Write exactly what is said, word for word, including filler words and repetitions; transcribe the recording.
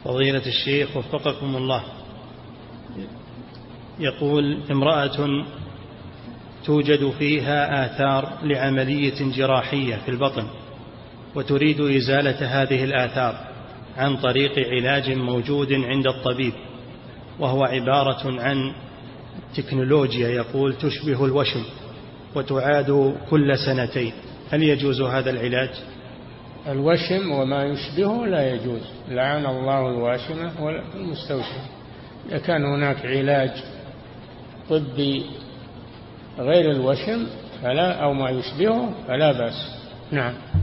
فضيلة الشيخ وفقكم الله، يقول امرأة توجد فيها آثار لعملية جراحية في البطن وتريد إزالة هذه الآثار عن طريق علاج موجود عند الطبيب، وهو عبارة عن تكنولوجيا يقول تشبه الوشم وتعاد كل سنتين، هل يجوز هذا العلاج؟ الوشم وما يشبهه لا يجوز، لعن الله الواشمة والمستوشم. إذا كان هناك علاج طبي غير الوشم فلا أو ما يشبهه فلا بأس. نعم.